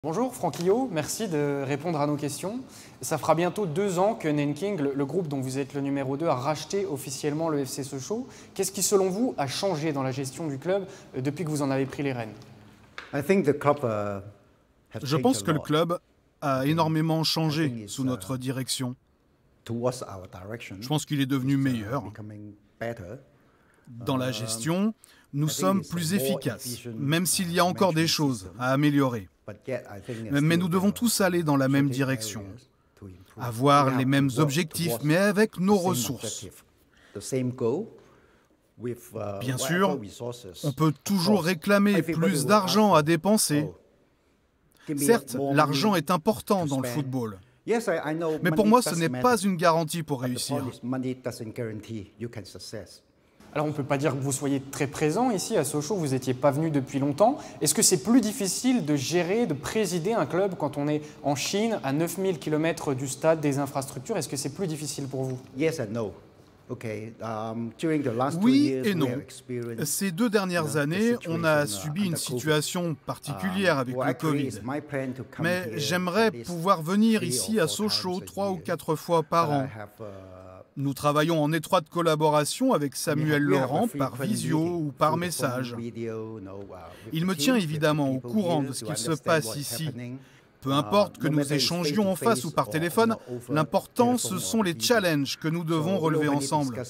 Bonjour Franquillo, merci de répondre à nos questions. Ça fera bientôt 2 ans que Nanking, le groupe dont vous êtes le numéro 2, a racheté officiellement le FC Sochaux. Qu'est-ce qui, selon vous, a changé dans la gestion du club depuis que vous en avez pris les rênes? Je pense que le club a énormément changé sous notre direction. Je pense qu'il est devenu meilleur. Dans la gestion, nous sommes plus efficaces, même s'il y a encore des choses à améliorer. Mais nous devons tous aller dans la même direction, avoir les mêmes objectifs, mais avec nos ressources. Bien sûr, on peut toujours réclamer plus d'argent à dépenser. Certes, l'argent est important dans le football. Mais pour moi, ce n'est pas une garantie pour réussir. Alors on ne peut pas dire que vous soyez très présent ici à Sochaux, vous n'étiez pas venu depuis longtemps. Est-ce que c'est plus difficile de gérer, de présider un club quand on est en Chine, à 9000 km du stade, des infrastructures? Est-ce que c'est plus difficile pour vous? Oui et non. Ces 2 dernières années, on a subi une situation particulière avec le Covid. Mais j'aimerais pouvoir venir ici à Sochaux 3 ou 4 fois par an. Nous travaillons en étroite collaboration avec Samuel Laurent par visio ou par message. Il me tient évidemment au courant de ce qu'il se passe ici. Peu importe que nous échangions en face ou par téléphone, l'important, ce sont les challenges que nous devons relever ensemble.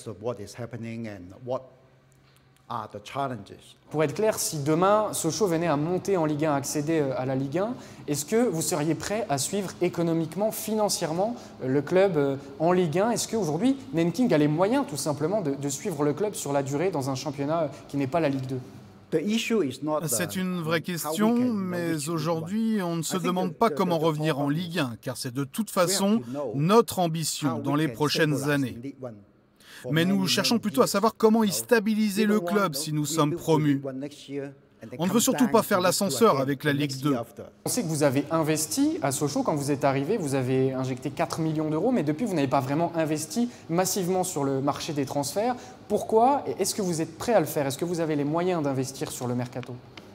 Pour être clair, si demain Sochaux venait à monter en Ligue 1, accéder à la Ligue 1, est-ce que vous seriez prêt à suivre économiquement, financièrement le club en Ligue 1? Est-ce qu'aujourd'hui, Nanking a les moyens tout simplement de suivre le club sur la durée dans un championnat qui n'est pas la Ligue 2? C'est une vraie question, mais aujourd'hui, on ne se demande pas comment revenir en Ligue 1, car c'est de toute façon notre ambition dans les prochaines années. Mais nous cherchons plutôt à savoir comment y stabiliser le club si nous sommes promus. On ne veut surtout pas faire l'ascenseur avec la Ligue 2. On sait que vous avez investi à Sochaux quand vous êtes arrivé, vous avez injecté 4 millions d'euros, mais depuis vous n'avez pas vraiment investi massivement sur le marché des transferts. Pourquoi? Et est-ce que vous êtes prêt à le faire? Est-ce que vous avez les moyens d'investir sur le mercato?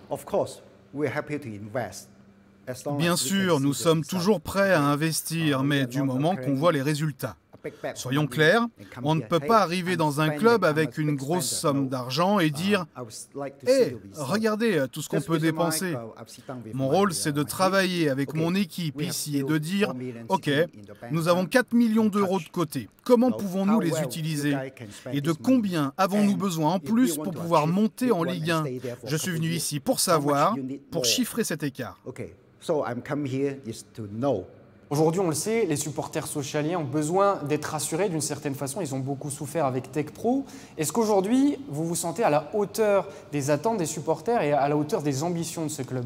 Bien sûr, nous sommes toujours prêts à investir, mais du moment qu'on voit les résultats. Soyons clairs, on ne peut pas arriver dans un club avec une grosse somme d'argent et dire « Hé, regardez tout ce qu'on peut dépenser ». Mon rôle, c'est de travailler avec mon équipe ici et de dire « Ok, nous avons 4 millions d'euros de côté. Comment pouvons-nous les utiliser? Et de combien avons-nous besoin en plus pour pouvoir monter en Ligue 1 ?» Je suis venu ici pour savoir, pour chiffrer cet écart. Aujourd'hui, on le sait, les supporters sochaliens ont besoin d'être rassurés d'une certaine façon. Ils ont beaucoup souffert avec TechPro. Est-ce qu'aujourd'hui, vous vous sentez à la hauteur des attentes des supporters et à la hauteur des ambitions de ce club?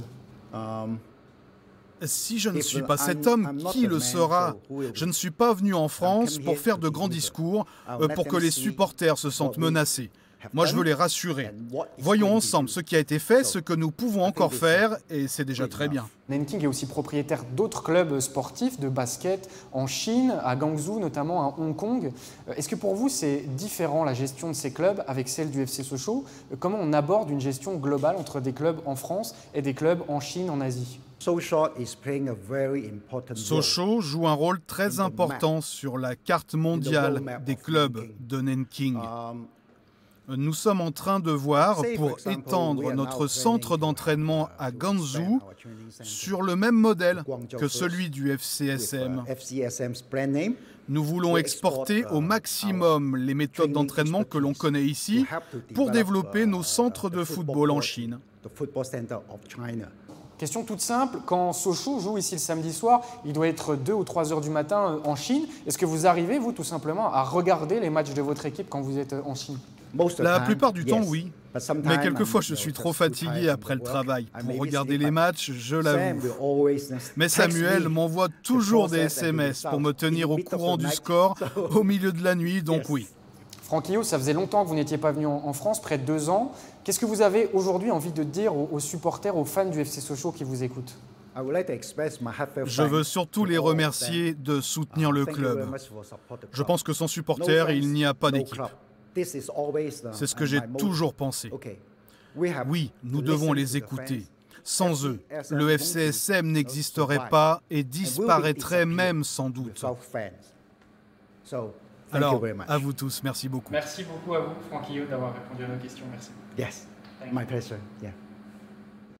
Si je ne suis pas cet homme, qui le sera? Je ne suis pas venu en France pour faire de grands discours, pour que les supporters se sentent menacés. Moi, je veux les rassurer. Voyons ensemble ce qui a été fait, ce que nous pouvons encore faire, et c'est déjà très bien. Nanking est aussi propriétaire d'autres clubs sportifs de basket en Chine, à Guangzhou, notamment à Hong Kong. Est-ce que pour vous, c'est différent la gestion de ces clubs avec celle du FC Sochaux? Comment on aborde une gestion globale entre des clubs en France et des clubs en Chine, en Asie? Sochaux joue un rôle très important sur la carte mondiale des clubs de Nanking. Nous sommes en train de voir pour étendre notre centre d'entraînement à Guangzhou sur le même modèle que celui du FCSM. Nous voulons exporter au maximum les méthodes d'entraînement que l'on connaît ici pour développer nos centres de football en Chine. Question toute simple, quand Sochaux joue ici le samedi soir, il doit être 2 ou 3 heures du matin en Chine. Est-ce que vous arrivez, vous, tout simplement, à regarder les matchs de votre équipe quand vous êtes en Chine? La plupart du temps, oui. Mais quelquefois, je suis trop fatigué après le travail. Pour regarder les matchs, je l'avoue. Mais Samuel m'envoie toujours des SMS pour me tenir au courant du score au milieu de la nuit, donc oui. Franquillo, ça faisait longtemps que vous n'étiez pas venu en France, près de 2 ans. Qu'est-ce que vous avez aujourd'hui envie de dire aux supporters, aux fans du FC Sochaux qui vous écoutent? Je veux surtout les remercier de soutenir le club. Je pense que sans supporters, il n'y a pas d'équipe. C'est ce que j'ai toujours pensé. Oui, nous devons les écouter. Sans eux, le FCSM n'existerait pas et disparaîtrait même sans doute. Alors, à vous tous, merci beaucoup. Merci beaucoup à vous, Franck Guillot, d'avoir répondu à nos questions. Merci. Yes, my pleasure. Yeah.